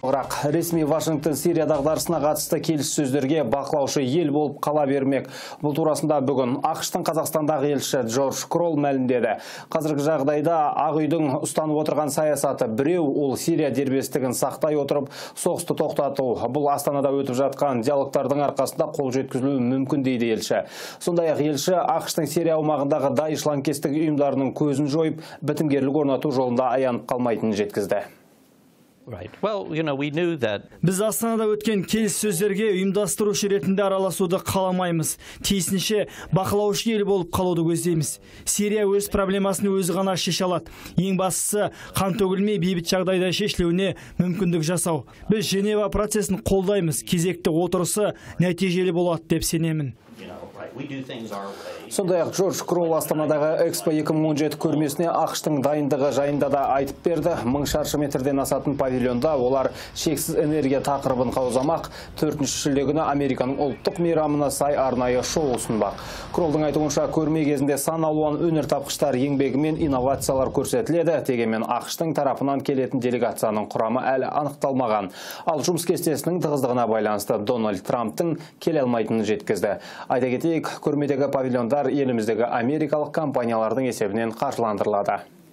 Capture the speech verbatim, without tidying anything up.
Бірақ ресми Вашингтон Сирия дағдарысына қатысты келіссөздерге бақылаушы ел болып қала бермек. Бұл турасында бүгін ақш-тың Қазақстандағы елшісі Джордж Кролл мәлімдеді. Қазіргі жағдайда Ақ үйдің ұстанып отырған саясаты біреу, ол Сирия дербестігін сақтай отырып, соғысты тоқтату. Бұл Астанада өтіп жатқан диалогтардың арқасында қол жеткізілуі мүмкін дейді елші. Сондай-ақ елші ақш-тың Сирия аумағындағы Даиш лаңкестік ұйымдарының көзін жойып, бітімгерлік орнату жолында аянып қалмайтынын жеткізді. Біз Астанада өткен келіссөздерге ұйымдастырушы ретінде араласуды қаламаймыз. Тиісінше бақылаушы ел болып қалуды көздейміз. Сирия өз проблемасын өзі ғана шеше алады. Ең бастысы қан төгілмей бейбіт жағдайда шешілуіне мүмкіндік жасау. Біз Женева процесін қолдаймыз. Кезекті отырысы нәтижелі болады деп сенемін. Сондай-ақ Джордж Кролл Астанадағы Экспо екі мың он жеті көрмесіне ақш-тың дайындығы жайында да айтып берді. Мың шаршы метрден асатын павильонда олар шексіз энергия тақырыбын қаузамақ. төртінші шілде күні Американың ұлттық мейрамына сай арнайы шоу ұсынбақ. Кроллдың айтуынша көрме кезінде сан алуан өнертапқыштар еңбегі мен инновациялар көрсетіледі. Дегенмен ақш-тың тарапынан келетін делегацияның құрамы әлі анықталмаған. Ал жұмыс кестесінің тығыздығына байланысты Дональд Трамптың келе алмайтынын жеткізді. Айта кетейік, көрмедегі павильондар еліміздегі америкалық компаниялардың есебінен қаржыландырылады.